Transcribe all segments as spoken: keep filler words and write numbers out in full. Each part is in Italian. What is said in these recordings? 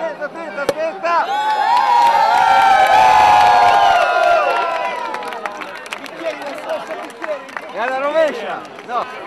aspetta, aspetta, aspetta! Bicchieri, non so, bicchieri! E alla rovescia! No!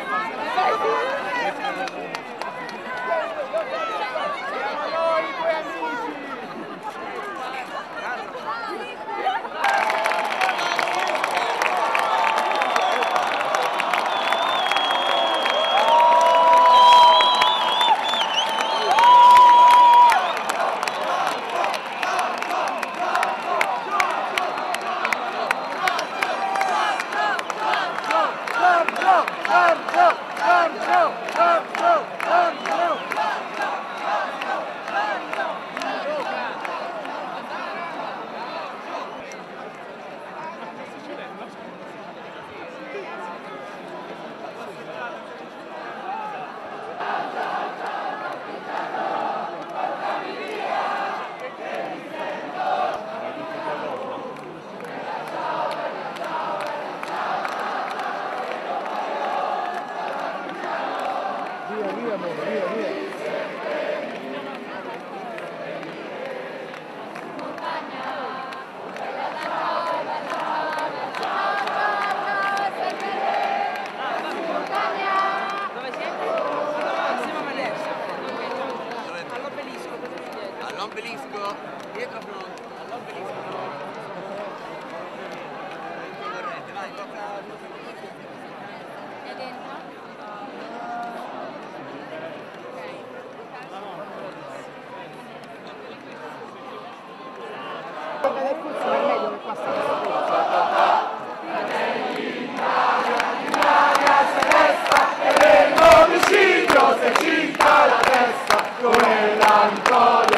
Via, via, amore, via, via. Dove siete? Siamo a Valencia. All'obelisco. All'obelisco? Dietro fronte. All'obelisco. Vai, tocca. È dentro? Se cinta la testa, quella ancora